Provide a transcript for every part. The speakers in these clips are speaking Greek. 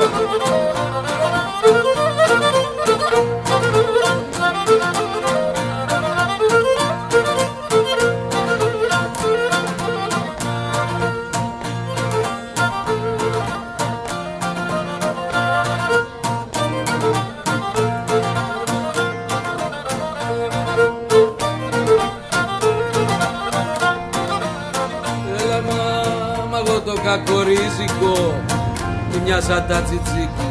Κακορίζικο και μια σαν τα τσιτσίκου.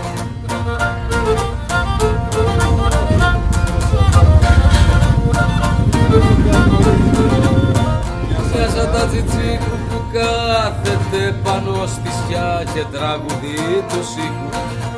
Μια σαν τα τσιτσίκου που κάθεται πάνω στη σκιά και τραγουδεί το σίκου.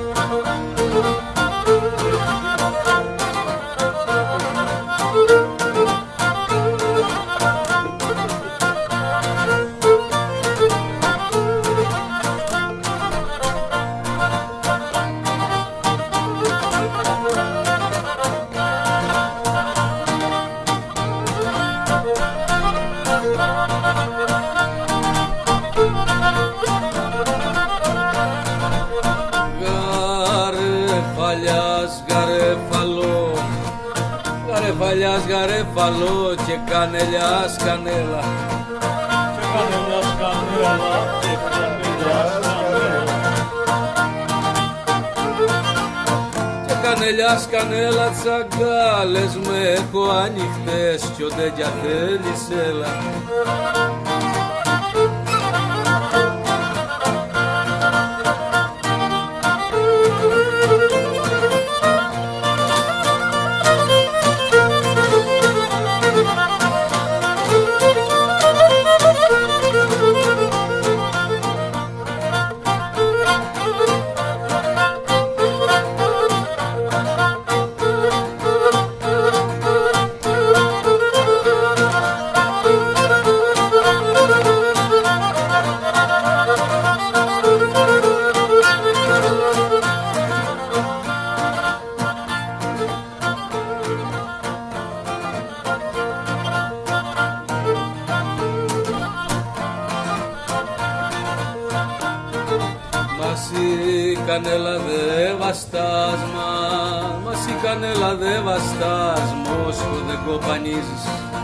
Γαρεφαλιάς γαρεφαλό και κανελιάς κανέλα. Και κανελιάς κανέλα, και κανελιάς κανέλα. Και κανελιάς κανέλα τσαγκάλες με έχω ανοιχτές κι όντε για θέλεις έλα. Κανέλα δε βαστάς, μας η κανέλα δε βαστάς, Μόσχο δεν κοπανίζεις.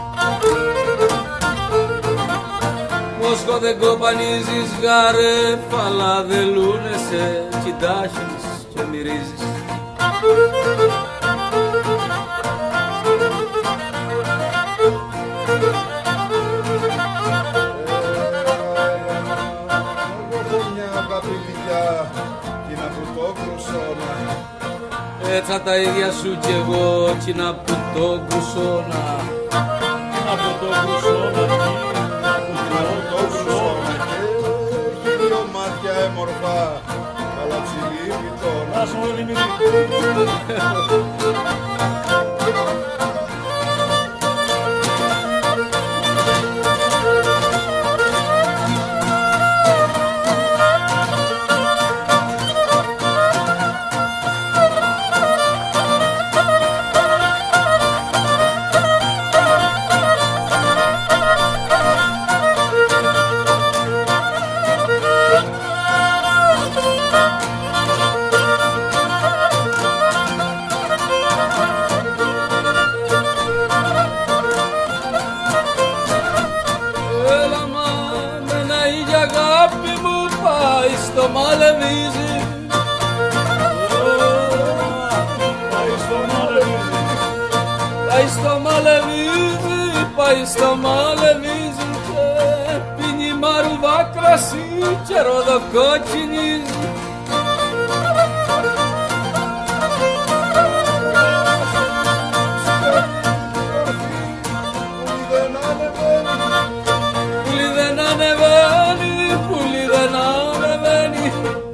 Μόσχο δεν κοπανίζεις, γαρέφαλα δε λούνεσαι, κοιτάχεις και μυρίζεις. Έτσι τα ίδια σου κι εγώ κι να που το κουσώνα. Να που το κουσώνα, να που το κουσώνα. Και έχει δυο μάτια έμορφα, αλλά ψηλή πιτώνα. Να σου όλοι μιλήσει. Στο μαλεβίζει, πάει στο μαλεβίζει, πάει στο μαλεβίζει και πίνει μαρουβά κρασί και ροδοκόκκινίζει. Πουλί δεν ανεβαίνει, πουλί δεν ανεβαίνει.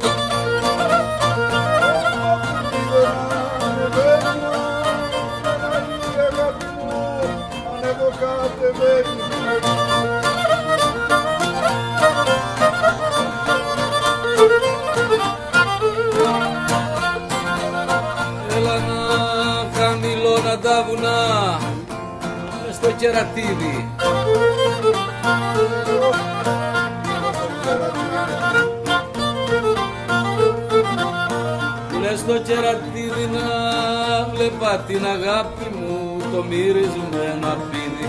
Έλα να χαμηλώνα τα βουνά μες στο κερατίδι. μες στο κερατίδι να βλέπα την αγάπη μου το μυρισμένα πίδι.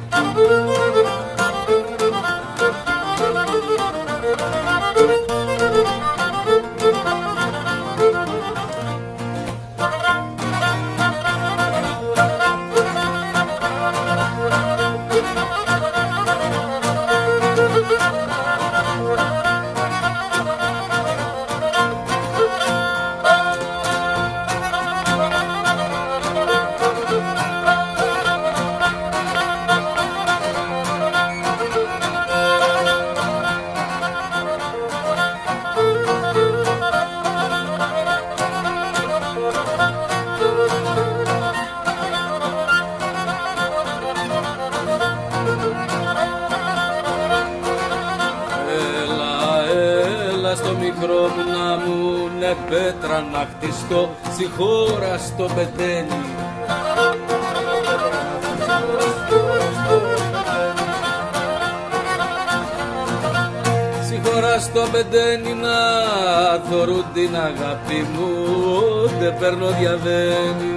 Στο μικρό μου να μου είναι πέτρα να χτιστώ στη χώρα στο Πετένι. Στη χώρα στο Πετένι να θωρούν την αγάπη μου, δεν παίρνω διαβαίνει.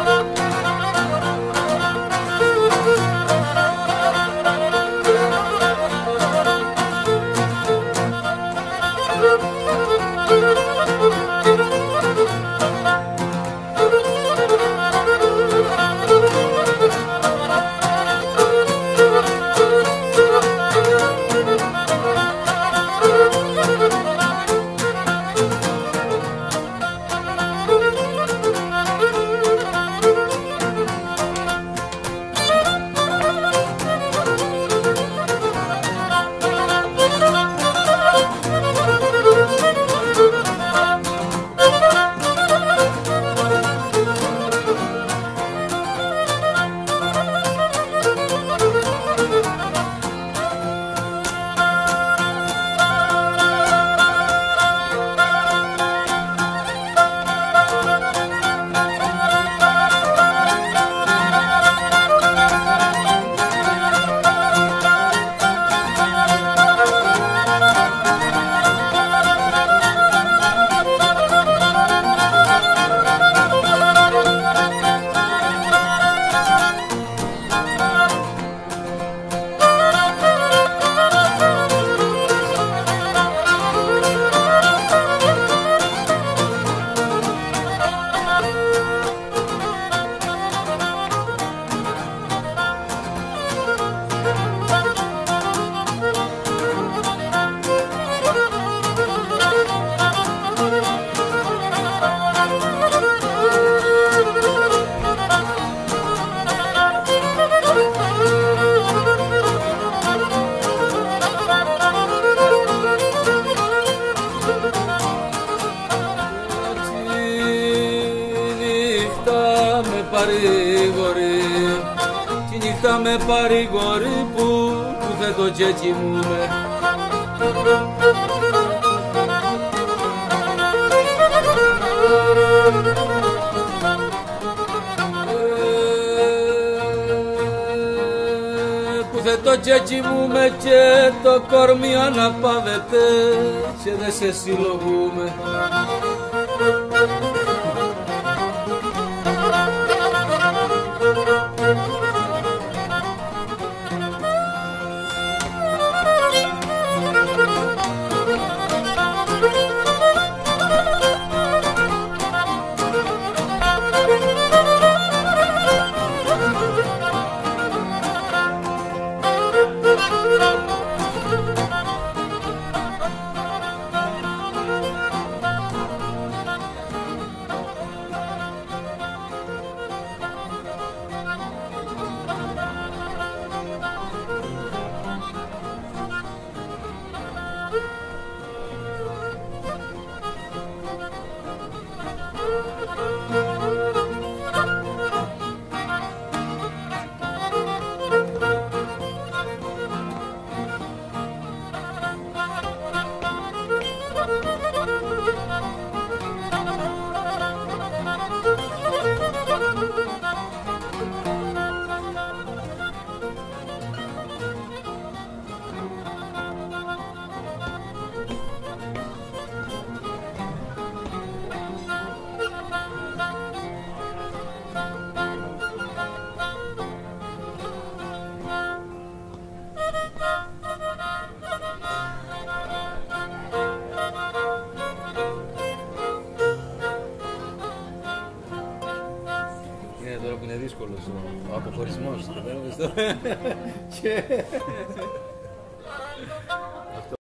Τη νύχτα με παρηγορεί που δεν το κοιμούμαι. Που δεν το κοιμούμαι και το κορμί αναπαύεται και δεν σε συλλογούμε. Είναι δύσκολος ο αποχωρισμός. Και